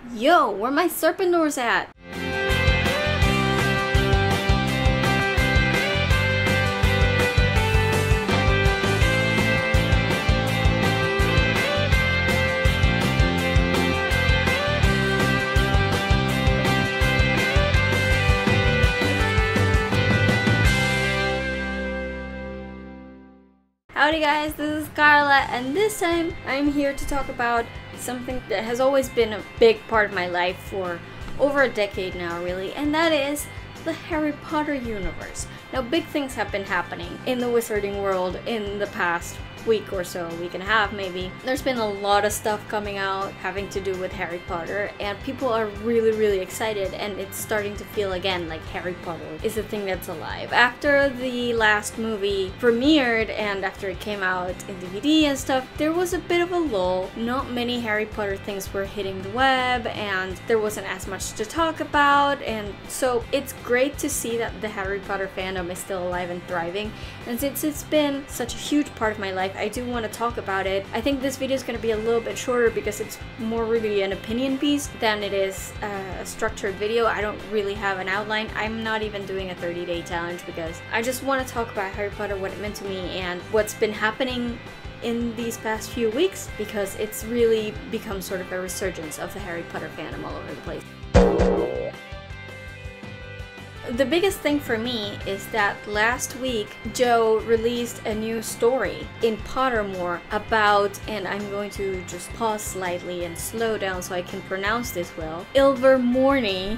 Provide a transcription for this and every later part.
Yo, where my Serpentors at? Howdy guys, this is Carla, and this time I'm here to talk about something that has always been a big part of my life for over a decade now, really, and that is the Harry Potter universe. Now, big things have been happening in the wizarding world in the past week or so, week and a half maybe. There's been a lot of stuff coming out having to do with Harry Potter, and people are really excited, and it's starting to feel again like Harry Potter is a thing that's alive. After the last movie premiered and after it came out in DVD and stuff, there was a bit of a lull. Not many Harry Potter things were hitting the web, and there wasn't as much to talk about, and so it's great to see that the Harry Potter fandom is still alive and thriving. And since it's been such a huge part of my life, I do want to talk about it. I think this video is going to be a little bit shorter because it's more really an opinion piece than it is a structured video. I don't really have an outline. I'm not even doing a 30-day challenge because I just want to talk about Harry Potter, what it meant to me, and what's been happening in these past few weeks, because it's really become sort of a resurgence of the Harry Potter fandom all over the place. The biggest thing for me is that last week Joe released a new story in Pottermore about, and I'm going to just pause slightly and slow down so I can pronounce this well, Ilvermorny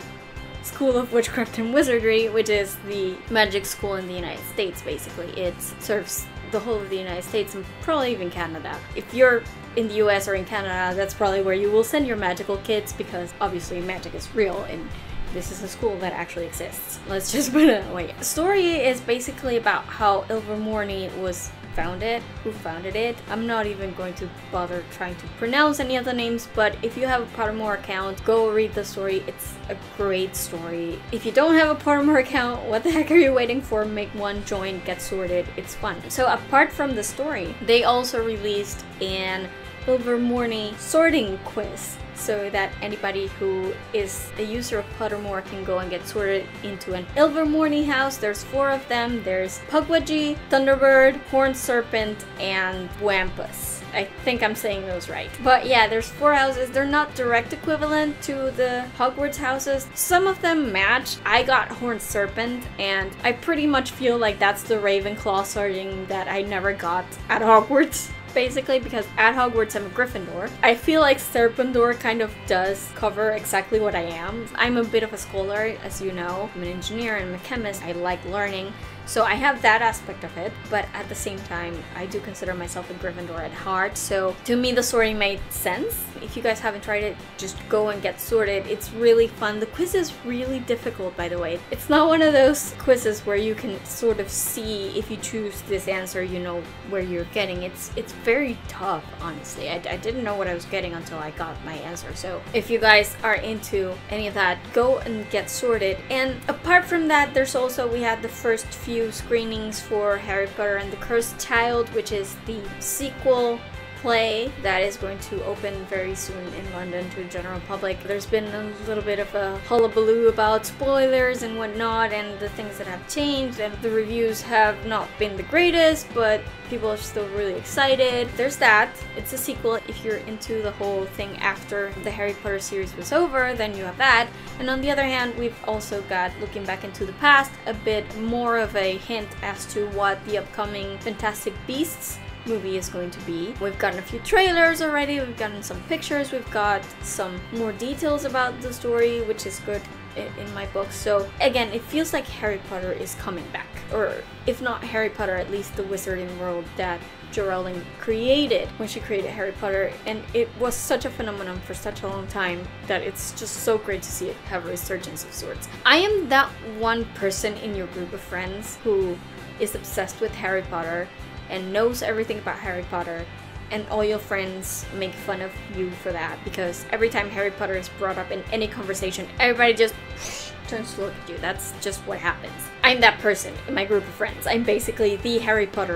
School of Witchcraft and Wizardry, which is the magic school in the United States basically. It serves the whole of the United States and probably even Canada. If you're in the US or in Canada, that's probably where you will send your magical kids, because obviously magic is real and this is a school that actually exists. Let's just put it away. The story is basically about how Ilvermorny was founded, who founded it. I'm not even going to bother trying to pronounce any of the names, but if you have a Pottermore account, go read the story. It's a great story. If you don't have a Pottermore account, what the heck are you waiting for? Make one, join, get sorted. It's fun. So apart from the story, they also released an Ilvermorny sorting quiz, so that anybody who is a user of Pottermore can go and get sorted into an Ilvermorny house. There's 4 of them. There's Pukwudgie, Thunderbird, Horned Serpent, and Wampus. I think I'm saying those right. But yeah, there's 4 houses. They're not direct equivalent to the Hogwarts houses. Some of them match. I got Horned Serpent, and I pretty much feel like that's the Ravenclaw sorting that I never got at Hogwarts, basically, because at Hogwarts I'm a Gryffindor. I feel like Serpentdoor kind of does cover exactly what I am. I'm a bit of a scholar, as you know. I'm an engineer and I'm a chemist. I like learning, so I have that aspect of it, but at the same time I do consider myself a Gryffindor at heart, so to me the sorting made sense. If you guys haven't tried it, just go and get sorted. It's really fun. The quiz is really difficult, by the way. It's not one of those quizzes where you can sort of see if you choose this answer, you know where you're getting. It's very tough, honestly. I didn't know what I was getting until I got my answer. So if you guys are into any of that, go and get sorted. And apart from that, there's also, we had the first few screenings for Harry Potter and the Cursed Child, which is the sequel play that is going to open very soon in London to the general public. There's been a little bit of a hullabaloo about spoilers and whatnot and the things that have changed, and the reviews have not been the greatest, but people are still really excited. There's that. It's a sequel. If you're into the whole thing after the Harry Potter series was over, then you have that. And on the other hand, we've also got, looking back into the past, a bit more of a hint as to what the upcoming Fantastic Beasts movie is going to be. We've gotten a few trailers already, we've gotten some pictures, we've got some more details about the story, which is good in my book. So again, it feels like Harry Potter is coming back, or if not Harry Potter, at least the wizarding world that J.K. Rowling created when she created Harry Potter, and it was such a phenomenon for such a long time that it's just so great to see it have a resurgence of sorts. I am that one person in your group of friends who is obsessed with Harry Potter and knows everything about Harry Potter, and all your friends make fun of you for that, because every time Harry Potter is brought up in any conversation, everybody just turns to look at you. That's just what happens. I'm that person in my group of friends. I'm basically the Harry Potter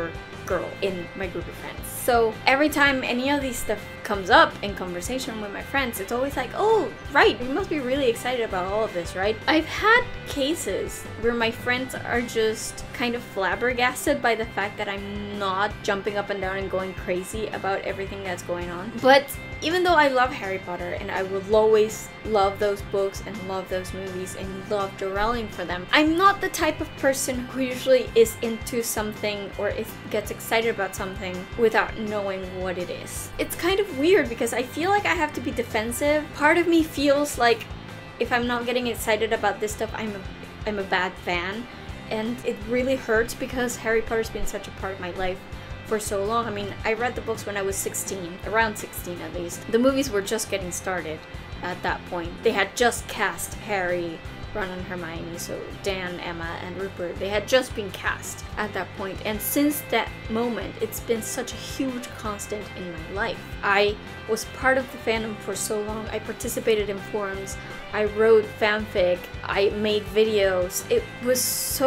girl in my group of friends. So every time any of these stuff comes up in conversation with my friends, it's always like, oh, right, you must be really excited about all of this, right? I've had cases where my friends are just kind of flabbergasted by the fact that I'm not jumping up and down and going crazy about everything that's going on. But even though I love Harry Potter and I will always love those books and love those movies and love Joe Rowling for them, I'm not the type of person who usually is into something or gets excited about something without knowing what it is. It's kind of weird because I feel like I have to be defensive. Part of me feels like if I'm not getting excited about this stuff, I'm a bad fan. And it really hurts because Harry Potter's been such a part of my life for so long. I mean, I read the books when I was 16, around 16 at least. The movies were just getting started at that point. They had just cast Harry, Ron and Hermione, so Dan, Emma, and Rupert. They had just been cast at that point. And since that moment, it's been such a huge constant in my life. I was part of the fandom for so long. I participated in forums. I wrote fanfic. I made videos. It was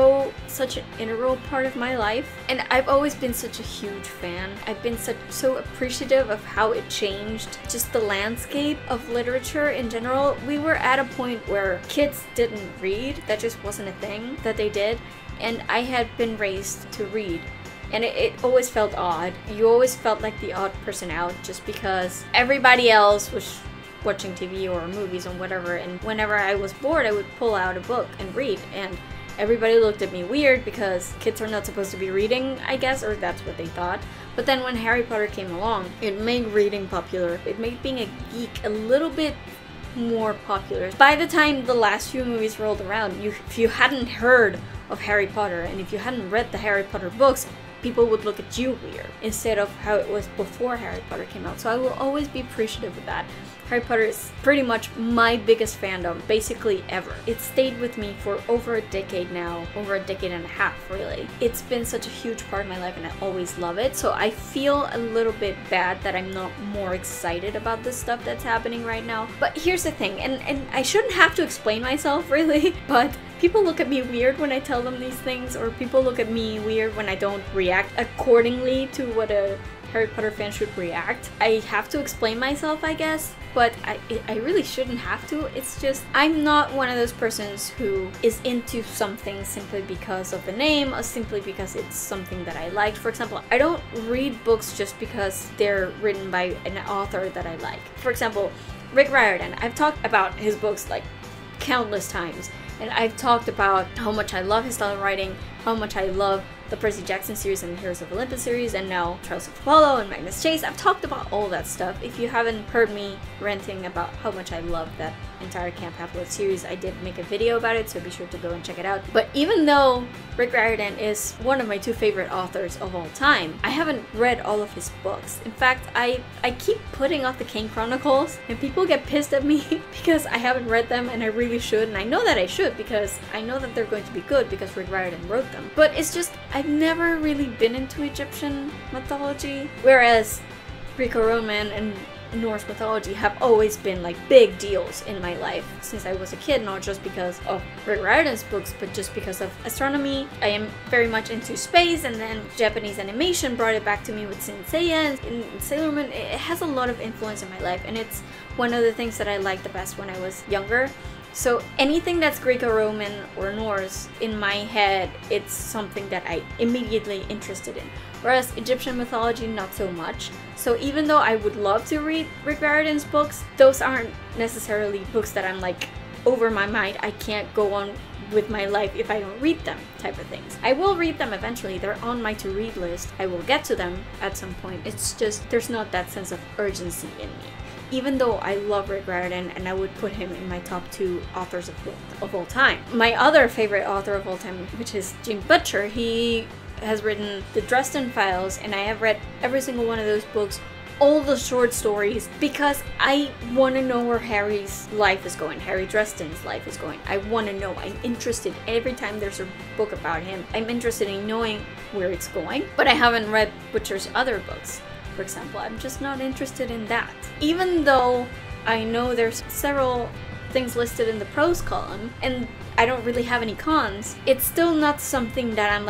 such an integral part of my life. And I've always been such a huge fan. I've been so appreciative of how it changed just the landscape of literature in general. We were at a point where kids didn't read. That just wasn't a thing that they did. And I had been raised to read. And it always felt odd. You always felt like the odd person out just because everybody else was watching TV or movies or whatever, and whenever I was bored I would pull out a book and read, and everybody looked at me weird because kids are not supposed to be reading, I guess, or that's what they thought. But then when Harry Potter came along, it made reading popular. It made being a geek a little bit more popular. By the time the last few movies rolled around, if you hadn't heard of Harry Potter and if you hadn't read the Harry Potter books, people would look at you weird instead of how it was before Harry Potter came out. So I will always be appreciative of that. Harry Potter is pretty much my biggest fandom, basically ever. It stayed with me for over a decade now, over a decade and a half really. It's been such a huge part of my life and I always love it. So I feel a little bit bad that I'm not more excited about the stuff that's happening right now. But here's the thing, and I shouldn't have to explain myself really, but people look at me weird when I tell them these things, or people look at me weird when I don't react accordingly to what a Harry Potter fan should react. I have to explain myself, I guess, but I really shouldn't have to. It's just, I'm not one of those persons who is into something simply because of the name or simply because it's something that I liked. For example, I don't read books just because they're written by an author that I like. For example, Rick Riordan, I've talked about his books like countless times, and I've talked about how much I love his style of writing, how much I love the Percy Jackson series and the Heroes of Olympus series, and now Trials of Apollo and Magnus Chase. I've talked about all that stuff. If you haven't heard me ranting about how much I love that entire Camp Half-Blood series, I did make a video about it, so be sure to go and check it out. But even though Rick Riordan is one of my two favorite authors of all time, I haven't read all of his books. In fact, I keep putting off the Kane Chronicles, and people get pissed at me because I haven't read them, and I really should, and I know that I should because I know that they're going to be good because Rick Riordan wrote them. But it's just, I've never really been into Egyptian mythology, whereas Greco-Roman and Norse mythology have always been like big deals in my life since I was a kid, not just because of Rick Riordan's books, but just because of astronomy. I am very much into space, and then Japanese animation brought it back to me with Saint Seiya and Sailor Moon. It has a lot of influence in my life, and it's one of the things that I liked the best when I was younger. So anything that's Greco-Roman or Norse, in my head, it's something that I immediately interested in. Whereas Egyptian mythology, not so much. So even though I would love to read Rick Riordan's books, those aren't necessarily books that I'm like, over my mind, I can't go on with my life if I don't read them type of things. I will read them eventually. They're on my to-read list. I will get to them at some point. It's just, there's not that sense of urgency in me. Even though I love Rick Riordan and I would put him in my top 2 authors of all time. My other favorite author of all time, which is Jim Butcher, he has written the Dresden Files, and I have read every single one of those books, all the short stories, because I want to know where Harry's life is going, Harry Dresden's life is going. I want to know. I'm interested. Every time there's a book about him, I'm interested in knowing where it's going. But I haven't read Butcher's other books. For example, I'm just not interested in that. Even though I know there's several things listed in the pros column and I don't really have any cons, it's still not something that I'm like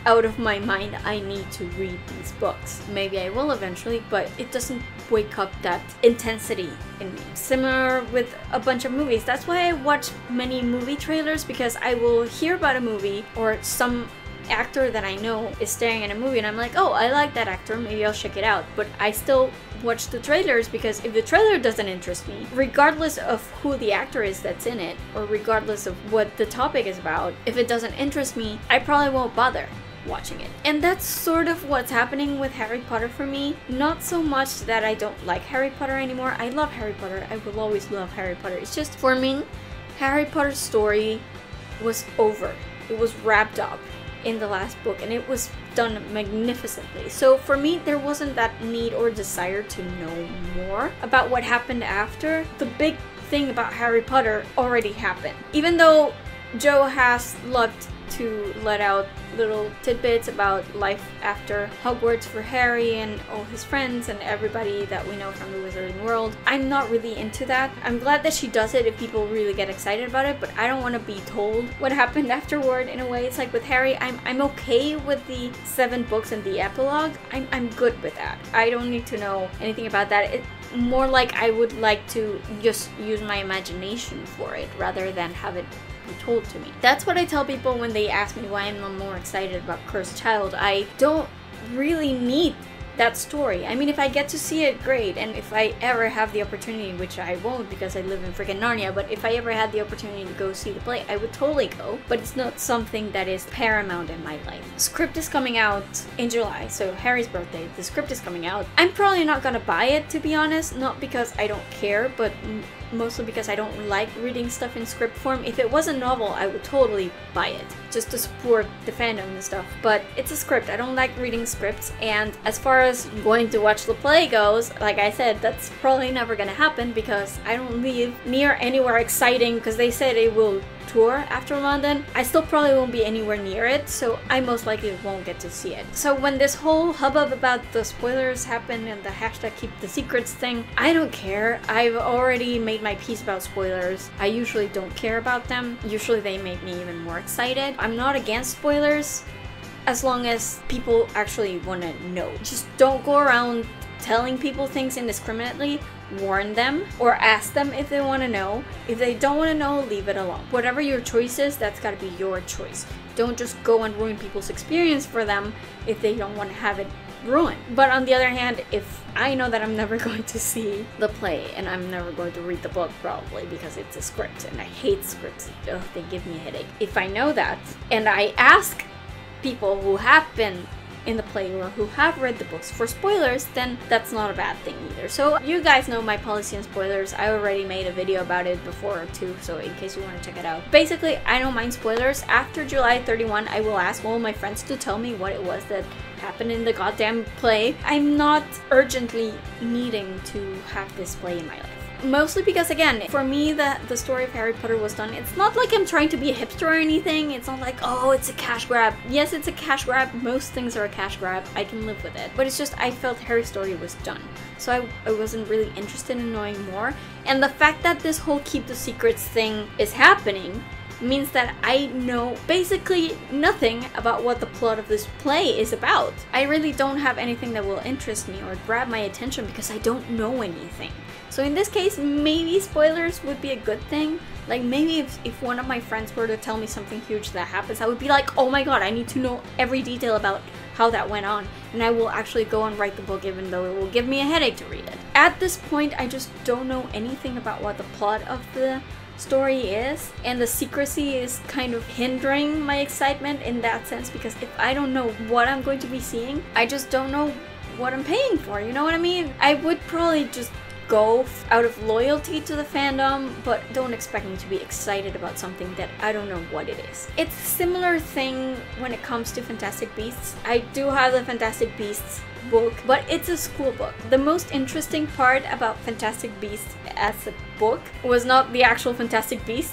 out of my mind, I need to read these books. Maybe I will eventually, but it doesn't wake up that intensity in me. Similar with a bunch of movies. That's why I watch many movie trailers, because I will hear about a movie or some actor that I know is starring in a movie and I'm like, oh, I like that actor, maybe I'll check it out. But I still watch the trailers, because if the trailer doesn't interest me, regardless of who the actor is that's in it, or regardless of what the topic is about, if it doesn't interest me, I probably won't bother watching it. And that's sort of what's happening with Harry Potter for me. Not so much that I don't like Harry Potter anymore. I love Harry Potter. I will always love Harry Potter. It's just, for me, Harry Potter's story was over. It was wrapped up in the last book, and it was done magnificently. So for me, there wasn't that need or desire to know more about what happened after. The big thing about Harry Potter already happened. Even though Joe has loved to let out little tidbits about life after Hogwarts for Harry and all his friends and everybody that we know from the Wizarding World, I'm not really into that. I'm glad that she does it if people really get excited about it, but I don't want to be told what happened afterward. In a way, it's like with Harry, I'm okay with the 7 books and the epilogue. I'm good with that. I don't need to know anything about that. It more like I would like to just use my imagination for it rather than have it be told to me. That's what I tell people when they ask me why I'm not more excited about Cursed Child. I don't really need that story. I mean, if I get to see it, great, and if I ever have the opportunity, which I won't because I live in freaking Narnia, but if I ever had the opportunity to go see the play, I would totally go, but it's not something that is paramount in my life. Script is coming out in July, so Harry's birthday, the script is coming out. I'm probably not gonna buy it, to be honest, not because I don't care, but mostly because I don't like reading stuff in script form. If it was a novel, I would totally buy it, just to support the fandom and stuff. But it's a script. I don't like reading scripts, and as far as going to watch the play goes, like I said, that's probably never gonna happen because I don't live near anywhere exciting, because they said it will tour after London. I still probably won't be anywhere near it, so I most likely won't get to see it. So when this whole hubbub about the spoilers happened and the hashtag keep the secrets thing, I don't care. I've already made my peace about spoilers. I usually don't care about them. Usually they make me even more excited. I'm not against spoilers as long as people actually want to know. Just don't go around telling people things indiscriminately. Warn them or ask them if they want to know. If they don't want to know, leave it alone. Whatever your choice is, that's got to be your choice. Don't just go and ruin people's experience for them if they don't want to have it ruined. But on the other hand, if I know that I'm never going to see the play and I'm never going to read the book, probably because it's a script and I hate scripts, ugh, they give me a headache. If I know that and I ask people who have been in the play or who have read the books for spoilers, then that's not a bad thing either. So you guys know my policy on spoilers. I already made a video about it before too, so in case you want to check it out. Basically, I don't mind spoilers. After July 31, I will ask all my friends to tell me what it was that happened in the goddamn play. I'm not urgently needing to have this play in my life. Mostly because, again, for me, the story of Harry Potter was done. It's not like I'm trying to be a hipster or anything. It's not like, oh, it's a cash grab. Yes, it's a cash grab. Most things are a cash grab. I can live with it. But it's just, I felt Harry's story was done. So I wasn't really interested in knowing more. And the fact that this whole keep the secrets thing is happening means that I know basically nothing about what the plot of this play is about. I really don't have anything that will interest me or grab my attention because I don't know anything. So in this case, maybe spoilers would be a good thing. Like maybe if one of my friends were to tell me something huge that happens, I would be like, oh my god, I need to know every detail about how that went on. And I will actually go and write the book even though it will give me a headache to read it. At this point, I just don't know anything about what the plot of the story is, and the secrecy is kind of hindering my excitement in that sense, because if I don't know what I'm going to be seeing, I just don't know what I'm paying for, you know what I mean? I would probably just go out of loyalty to the fandom, but don't expect me to be excited about something that I don't know what it is. It's a similar thing when it comes to Fantastic Beasts. I do have the Fantastic Beasts book, but it's a school book. The most interesting part about Fantastic Beasts as a book was not the actual Fantastic Beasts,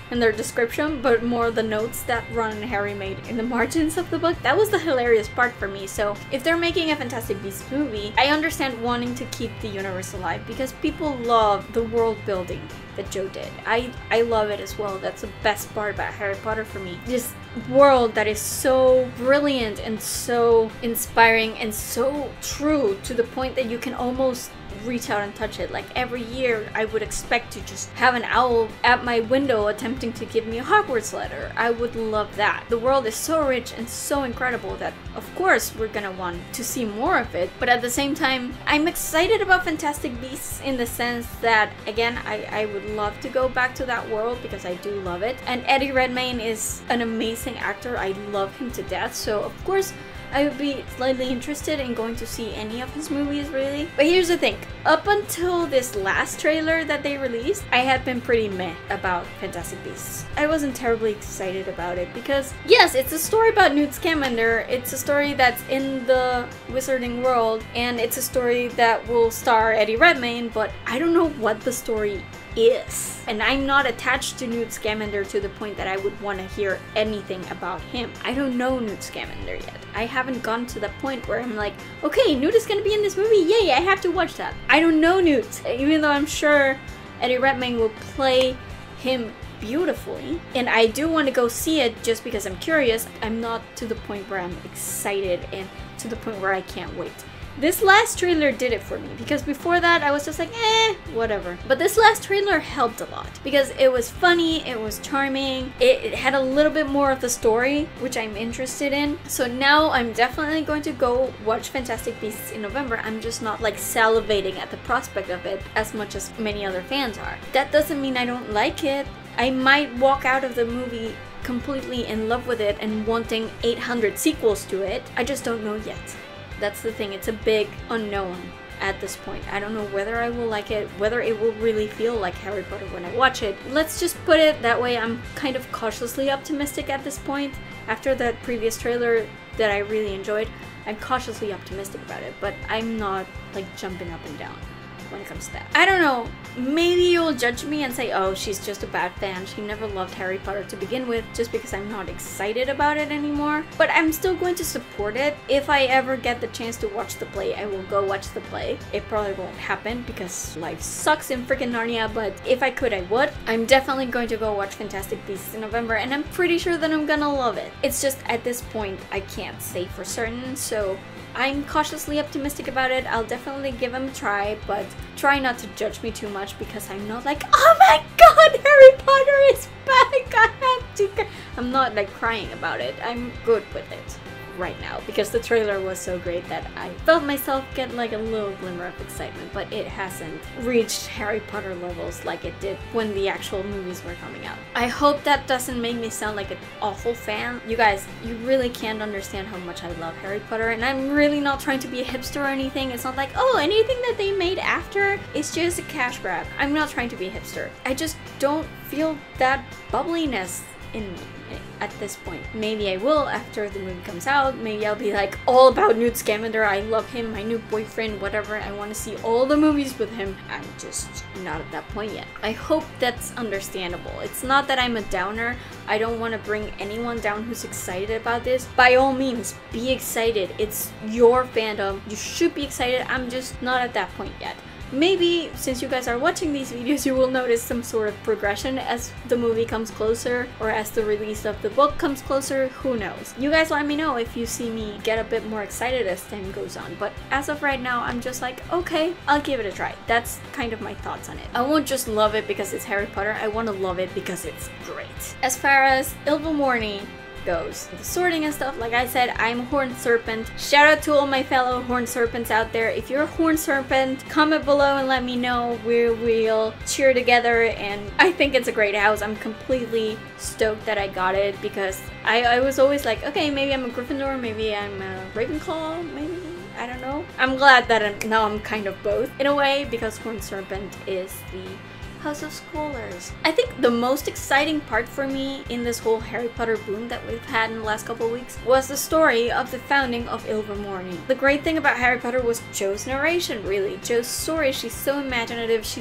in their description, but more the notes that Ron and Harry made in the margins of the book. That was the hilarious part for me. So if they're making a Fantastic Beasts movie, I understand wanting to keep the universe alive because people love the world building that Joe did. I love it as well. That's the best part about Harry Potter for me. This world that is so brilliant and so inspiring and so true to the point that you can almost reach out and touch it. Like every year I would expect to just have an owl at my window attempting to give me a Hogwarts letter. I would love that. The world is so rich and so incredible that of course we're gonna want to see more of it, but at the same time I'm excited about Fantastic Beasts in the sense that again I would love to go back to that world because I do love it, and Eddie Redmayne is an amazing actor. I love him to death, so of course I would be slightly interested in going to see any of his movies, really. But here's the thing. Up until this last trailer that they released, I had been pretty meh about Fantastic Beasts. I wasn't terribly excited about it because, yes, it's a story about Newt Scamander. It's a story that's in the wizarding world, and it's a story that will star Eddie Redmayne, but I don't know what the story is. And I'm not attached to Newt Scamander to the point that I would want to hear anything about him. I don't know Newt Scamander yet. I haven't gotten to the point where I'm like, okay, Newt is gonna be in this movie, yay, I have to watch that. I don't know Newt, even though I'm sure Eddie Redmayne will play him beautifully, and I do want to go see it just because I'm curious. I'm not to the point where I'm excited and to the point where I can't wait. This last trailer did it for me, because before that I was just like, whatever. But this last trailer helped a lot, because it was funny, it was charming, it had a little bit more of the story, which I'm interested in. So now I'm definitely going to go watch Fantastic Beasts in November. I'm just not like salivating at the prospect of it as much as many other fans are. That doesn't mean I don't like it. I might walk out of the movie completely in love with it and wanting 800 sequels to it. I just don't know yet. That's the thing, it's a big unknown at this point. I don't know whether I will like it, whether it will really feel like Harry Potter when I watch it. Let's just put it that way. I'm kind of cautiously optimistic at this point. After that previous trailer that I really enjoyed, I'm cautiously optimistic about it, but I'm not like jumping up and down when it comes to that. I don't know, maybe you'll judge me and say, oh, she's just a bad fan, she never loved Harry Potter to begin with, just because I'm not excited about it anymore. But I'm still going to support it. If I ever get the chance to watch the play, I will go watch the play. It probably won't happen because life sucks in freaking Narnia, but if I could, I would. I'm definitely going to go watch Fantastic Beasts in November, and I'm pretty sure that I'm gonna love it. It's just at this point I can't say for certain, so I'm cautiously optimistic about it. I'll definitely give them a try, but try not to judge me too much because I'm not like, oh my god, Harry Potter is back, I have to. I'm not like crying about it. I'm good with it right now because the trailer was so great that I felt myself get like a little glimmer of excitement, but it hasn't reached Harry Potter levels like it did when the actual movies were coming out. I hope that doesn't make me sound like an awful fan. You guys, you really can't understand how much I love Harry Potter, and I'm really not trying to be a hipster or anything. It's not like, oh, anything that they made after is just a cash grab. I'm not trying to be a hipster. I just don't feel that bubbliness in me at this point. Maybe I will after the movie comes out. Maybe I'll be like all about Newt Scamander. I love him, my new boyfriend, whatever. I want to see all the movies with him. I'm just not at that point yet. I hope that's understandable. It's not that I'm a downer. I don't want to bring anyone down who's excited about this. By all means, be excited. It's your fandom. You should be excited. I'm just not at that point yet. Maybe, since you guys are watching these videos, you will notice some sort of progression as the movie comes closer or as the release of the book comes closer. Who knows? You guys let me know if you see me get a bit more excited as time goes on. But as of right now, I'm just like, okay, I'll give it a try. That's kind of my thoughts on it. I won't just love it because it's Harry Potter. I want to love it because it's great. As far as Ilvermorny goes, the sorting and stuff, like I said, I'm a Horned Serpent. Shout out to all my fellow Horned Serpents out there. If you're a Horned Serpent, comment below and let me know. We'll cheer together, and I think it's a great house. I'm completely stoked that I got it because I was always like, okay, maybe I'm a Gryffindor, maybe I'm a Ravenclaw, maybe, I don't know. I'm glad that now I'm kind of both in a way, because Horned Serpent is the House of Scholars. I think the most exciting part for me in this whole Harry Potter boom that we've had in the last couple of weeks was the story of the founding of Ilvermorny. The great thing about Harry Potter was Jo's narration, really. Jo's story, she's so imaginative, she's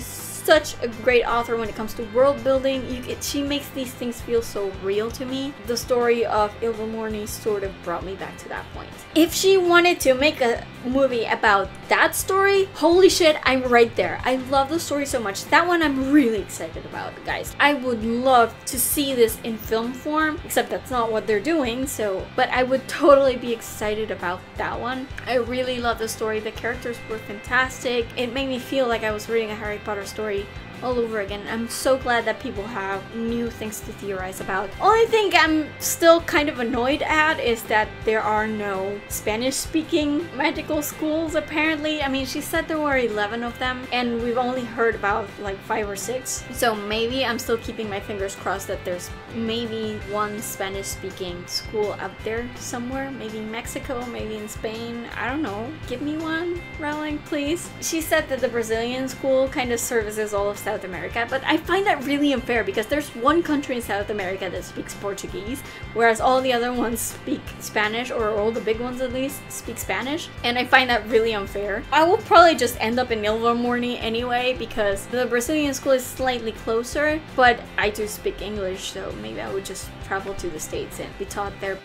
such a great author when it comes to world building. She makes these things feel so real to me. The story of Ilvermorny sort of brought me back to that point. If she wanted to make a movie about that story, holy shit, I'm right there. I love the story so much. That one I'm really excited about, guys. I would love to see this in film form, except that's not what they're doing, but I would totally be excited about that one. I really love the story. The characters were fantastic. It made me feel like I was reading a Harry Potter story all over again. I'm so glad that people have new things to theorize about. Only thing I'm still kind of annoyed at is that there are no Spanish-speaking magical schools, apparently. I mean, she said there were 11 of them, and we've only heard about like 5 or 6. So maybe I'm still keeping my fingers crossed that there's maybe one Spanish-speaking school out there somewhere. Maybe in Mexico, maybe in Spain. I don't know. Give me one, Rowling, please. She said that the Brazilian school kind of services all of South America, but I find that really unfair because there's one country in South America that speaks Portuguese, whereas all the other ones speak Spanish, or all the big ones at least speak Spanish, and I find that really unfair. I will probably just end up in Ilvermorny anyway because the Brazilian school is slightly closer, but I do speak English, so maybe I would just travel to the States and be taught there.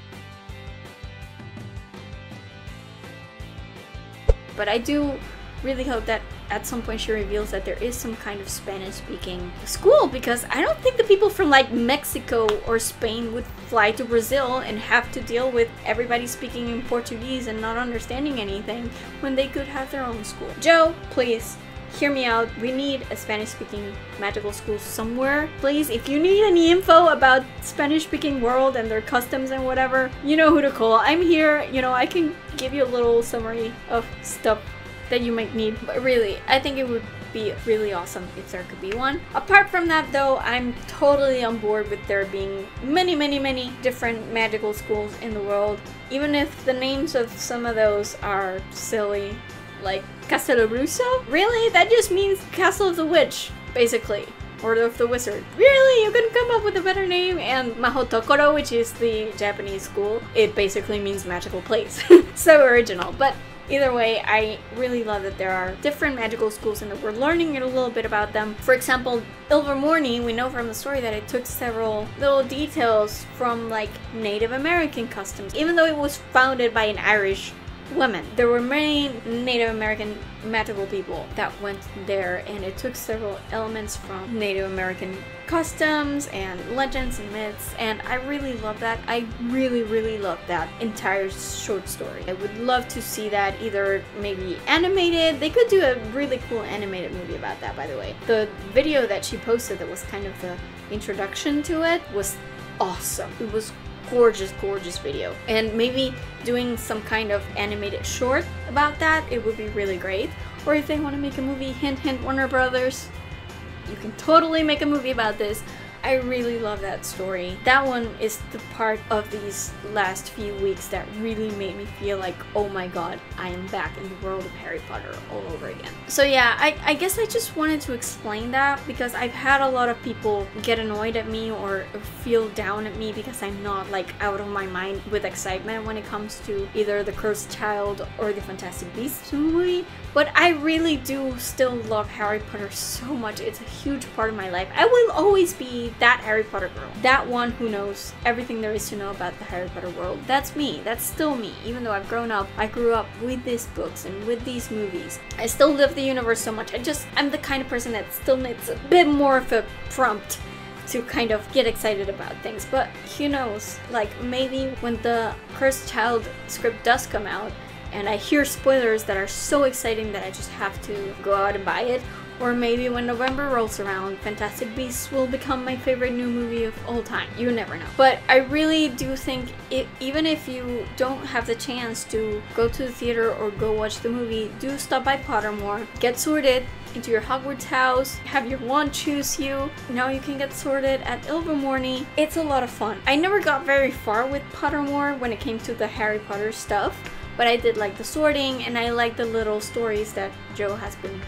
But I do really hope that at some point she reveals that there is some kind of Spanish-speaking school, because I don't think the people from like Mexico or Spain would fly to Brazil and have to deal with everybody speaking in Portuguese and not understanding anything when they could have their own school. Joe, please hear me out. We need a Spanish-speaking magical school somewhere. Please, if you need any info about Spanish-speaking world and their customs and whatever, you know who to call. I'm here, you know, I can give you a little summary of stuff that you might need, but really, I think it would be really awesome if there could be one. Apart from that though, I'm totally on board with there being many different magical schools in the world, even if the names of some of those are silly, like Castelabruso? Really? That just means Castle of the Witch, basically. Or of the Wizard. Really? You couldn't come up with a better name? And Mahotokoro, which is the Japanese school, it basically means magical place. So original. But either way, I really love that there are different magical schools and that we're learning a little bit about them. For example, Ilvermorny, we know from the story that it took several little details from like Native American customs. Even though it was founded by an Irish woman, there were many Native American magical people that went there, and it took several elements from Native American customs and legends and myths, and I really love that. I really love that entire short story. I would love to see that either maybe animated. They could do a really cool animated movie about that, by the way. The video that she posted that was kind of the introduction to it was awesome. It was gorgeous video, and maybe doing some kind of animated short about that, it would be really great. Or if they want to make a movie, hint Warner Brothers, you can totally make a movie about this. I really love that story. That one is the part of these last few weeks that really made me feel like, oh my god, I am back in the world of Harry Potter all over again. So yeah, I guess I just wanted to explain that because I've had a lot of people get annoyed at me or feel down at me because I'm not like out of my mind with excitement when it comes to either The Cursed Child or the Fantastic Beasts movie. But I really do still love Harry Potter so much. It's a huge part of my life. I will always be that Harry Potter girl. That one who knows everything there is to know about the Harry Potter world. That's me. That's still me. Even though I've grown up, I grew up with these books and with these movies. I still love the universe so much. I'm the kind of person that still needs a bit more of a prompt to kind of get excited about things. But who knows? Like maybe when the Cursed Child script does come out, and I hear spoilers that are so exciting that I just have to go out and buy it. Or maybe when November rolls around, Fantastic Beasts will become my favorite new movie of all time. You never know. But I really do think even if you don't have the chance to go to the theater or go watch the movie, do stop by Pottermore, get sorted into your Hogwarts house, have your wand choose you. Now you can get sorted at Ilvermorny. It's a lot of fun. I never got very far with Pottermore when it came to the Harry Potter stuff, but I did like the sorting, and I like the little stories that Joe has been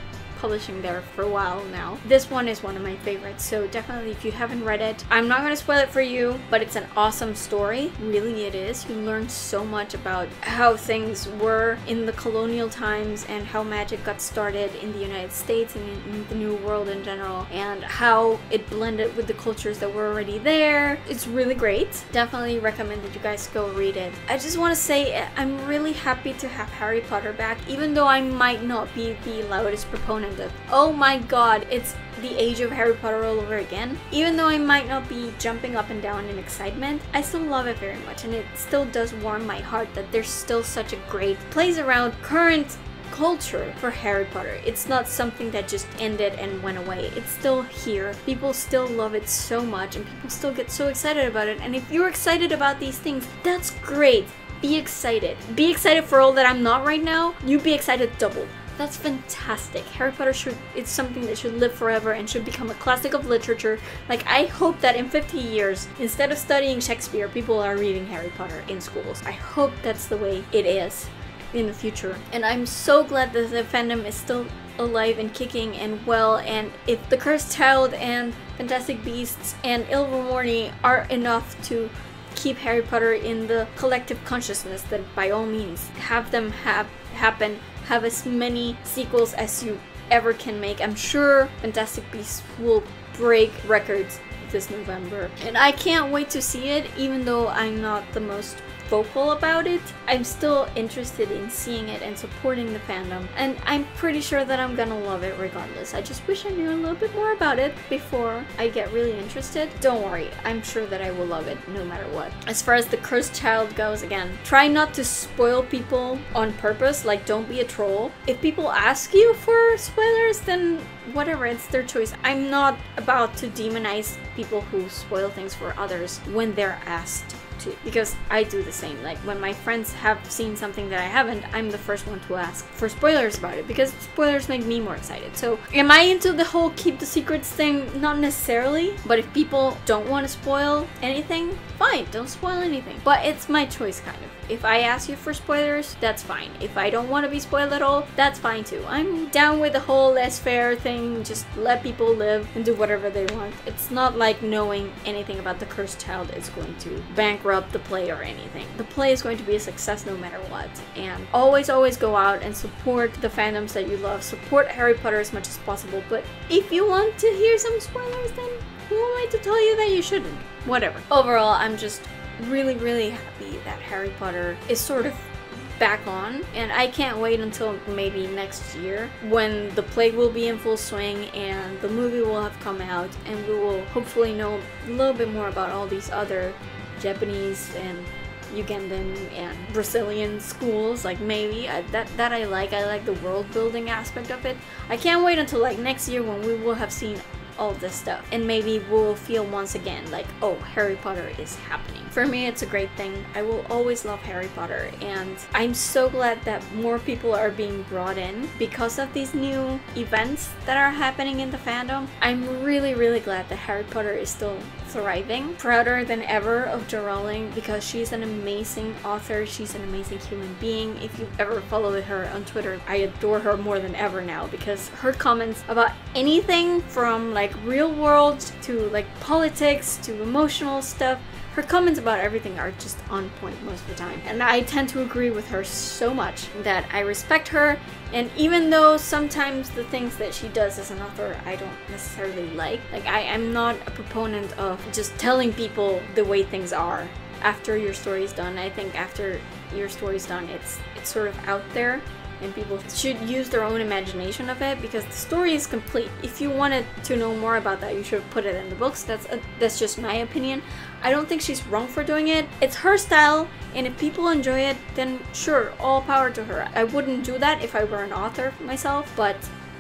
publishing there for a while now. This one is one of my favorites, so definitely if you haven't read it, I'm not going to spoil it for you, but it's an awesome story. Really it is. You learn so much about how things were in the colonial times and how magic got started in the United States and in the New World in general, and how it blended with the cultures that were already there. It's really great. Definitely recommend that you guys go read it. I just want to say I'm really happy to have Harry Potter back, even though I might not be the loudest proponent of, oh my god, it's the age of Harry Potter all over again. Even though I might not be jumping up and down in excitement, I still love it very much, and it still does warm my heart that there's still such a great plays around current culture for Harry Potter. It's not something that just ended and went away. It's still here. People still love it so much, and people still get so excited about it. And if you're excited about these things, that's great. Be excited. Be excited for all that I'm not right now. You be excited double. That's fantastic. Harry Potter it's something that should live forever and should become a classic of literature. Like, I hope that in 50 years, instead of studying Shakespeare, people are reading Harry Potter in schools. I hope that's the way it is in the future. And I'm so glad that the fandom is still alive and kicking and well, and if The Cursed Child and Fantastic Beasts and Ilvermorny are enough to keep Harry Potter in the collective consciousness, then by all means have them happen. Have as many sequels as you ever can make. I'm sure Fantastic Beasts will break records this November, and I can't wait to see it. Even though I'm not the most vocal about it, I'm still interested in seeing it and supporting the fandom, and I'm pretty sure that I'm gonna love it regardless. I just wish I knew a little bit more about it before I get really interested. Don't worry, I'm sure that I will love it no matter what. As far as The Cursed Child goes, again, try not to spoil people on purpose. Like, don't be a troll. If people ask you for spoilers, then whatever, it's their choice. I'm not about to demonize people who spoil things for others when they're asked to, because I do the same. Like, when my friends have seen something that I haven't, I'm the first one to ask for spoilers about it, because spoilers make me more excited. So am I into the whole keep the secrets thing? Not necessarily, but if people don't want to spoil anything, fine, don't spoil anything. But it's my choice, kind of. If I ask you for spoilers, that's fine. If I don't want to be spoiled at all, that's fine too. I'm down with the whole laissez-faire thing, just let people live and do whatever they want. It's not like knowing anything about The Cursed Child is going to bankrupt the play or anything. The play is going to be a success no matter what. And always go out and support the fandoms that you love. Support Harry Potter as much as possible. But if you want to hear some spoilers, then who am I to tell you that you shouldn't? Whatever. Overall, I'm just really happy that Harry Potter is sort of back on, and I can't wait until maybe next year when the play will be in full swing and the movie will have come out, and we will hopefully know a little bit more about all these other Japanese and Ugandan and Brazilian schools. Like, maybe that I like the world building aspect of it. I can't wait until like next year when we will have seen all this stuff, and maybe we'll feel once again like, oh, Harry Potter is happening. For me, it's a great thing. I will always love Harry Potter, and I'm so glad that more people are being brought in because of these new events that are happening in the fandom. I'm really glad that Harry Potter is still thriving. Prouder than ever of Jo Rowling, because she's an amazing author. She's an amazing human being. If you've ever followed her on Twitter, I adore her more than ever now, because her comments about anything from like real world to like politics to emotional stuff, her comments about everything are just on point most of the time. And I tend to agree with her so much that I respect her. And even though sometimes the things that she does as an author I don't necessarily like I'm not a proponent of just telling people the way things are after your story's done. I think after your story's done, it's sort of out there, and people should use their own imagination of it, because the story is complete. If you wanted to know more about that, you should have put it in the books. That's just my opinion. I don't think she's wrong for doing it. It's her style, and if people enjoy it, then sure, all power to her. I wouldn't do that if I were an author myself, but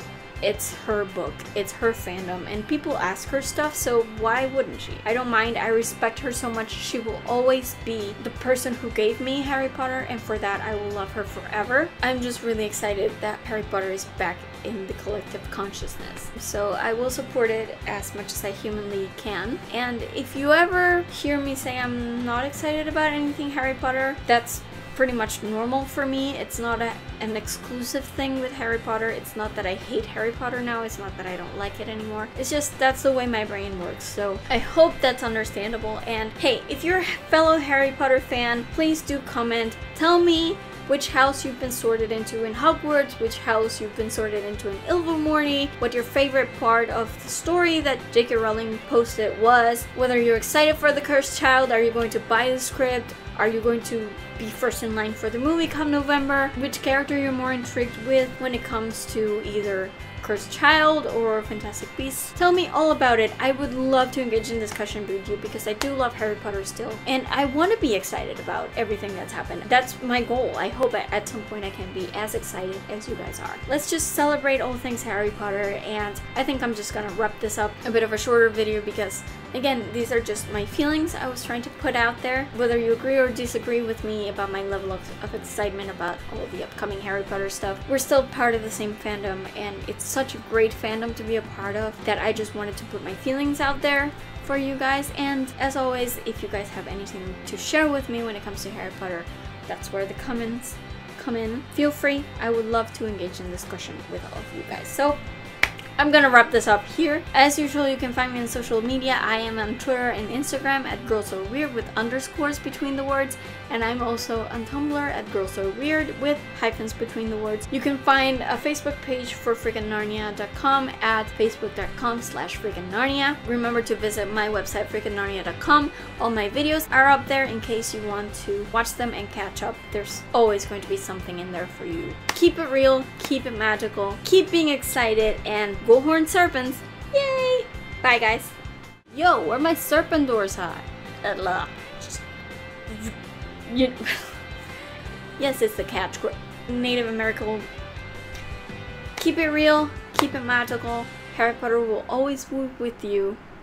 it's her book, it's her fandom, and people ask her stuff, so why wouldn't she? I don't mind. I respect her so much. She will always be the person who gave me Harry Potter, and for that I will love her forever. I'm just really excited that Harry Potter is back in the collective consciousness, so I will support it as much as I humanly can. And if you ever hear me say I'm not excited about anything Harry Potter, that's pretty much normal for me. It's not an exclusive thing with Harry Potter. It's not that I hate Harry Potter now. It's not that I don't like it anymore. It's just that's the way my brain works. So I hope that's understandable. And hey, if you're a fellow Harry Potter fan, please do comment. Tell me which house you've been sorted into in Hogwarts, which house you've been sorted into in Ilvermorny, what your favorite part of the story that J.K. Rowling posted was, whether you're excited for The Cursed Child, are you going to buy the script, are you going to be first in line for the movie come November, which character you're more intrigued with when it comes to either Cursed Child or Fantastic Beasts. Tell me all about it. I would love to engage in discussion with you because I do love Harry Potter still, and I want to be excited about everything that's happened. That's my goal. I hope at some point I can be as excited as you guys are. Let's just celebrate all things Harry Potter, and I think I'm just gonna wrap this up a bit of a shorter video because again, these are just my feelings I was trying to put out there. Whether you agree or disagree with me about my level of excitement about all of the upcoming Harry Potter stuff, we're still part of the same fandom, and it's such a great fandom to be a part of that I just wanted to put my feelings out there for you guys. And as always, if you guys have anything to share with me when it comes to Harry Potter, that's where the comments come in. Feel free. I would love to engage in discussion with all of you guys. So I'm gonna wrap this up here. As usual, you can find me on social media. I am on Twitter and Instagram at girlsoweird with underscores between the words, and I'm also on Tumblr at girlsoweird with hyphens between the words. You can find a Facebook page for freakingnarnia.com at facebook.com/freakingnarnia. Remember to visit my website freakingnarnia.com. All my videos are up there in case you want to watch them and catch up. There's always going to be something in there for you. Keep it real, keep it magical, keep being excited, and go horned serpents! Yay! Bye guys! Yo, where my serpent doors at? Yes, it's the catch. Native American. Keep it real, keep it magical. Harry Potter will always be with you.